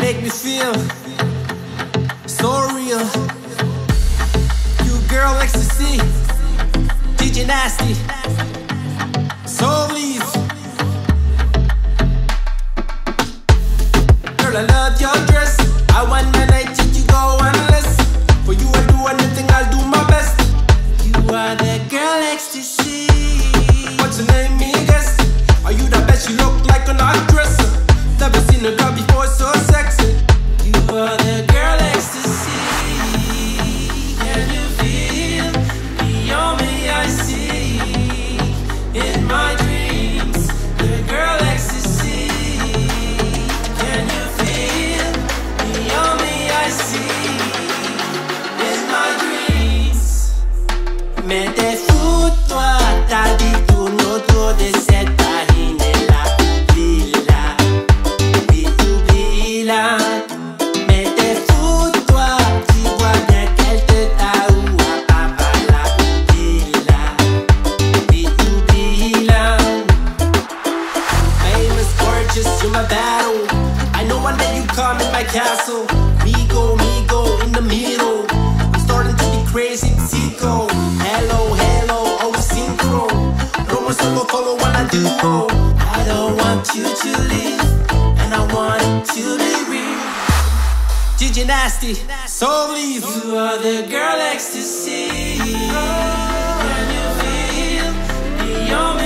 make me feel so real. You girl ecstasy, DJ Nasty, so leave. Girl, I love your dress. I want the night till you go unless. For you I'll do anything, I'll do my best. You are the girl ecstasy. What's your name, me guess? Are you the best? You look like an actress. Never seen a girl before so sexy. You are the girl ecstasy. Can you feel beyond me? I see in my dreams the girl ecstasy. Can you feel beyond me? I see in my dreams. Mais t'es fou toi, t'as dit tourne autour de cette tahine là. Oublie-la, oui oublie-la. Mais t'es fou toi, tu vois bien qu'elle te taoua. Papa là, oublie-la, oui oublie-la. Famous, gorgeous, you're my battle. I know one day you come in my castle. Me go in the middle. I'm starting to be crazy, psycho. Hello, hello, oh synchro. Romo solo follow when I do. I don't want you to leave, and I want it to be real. DJ Nasty, so leave. You are the girl ecstasy. Can you feel beyond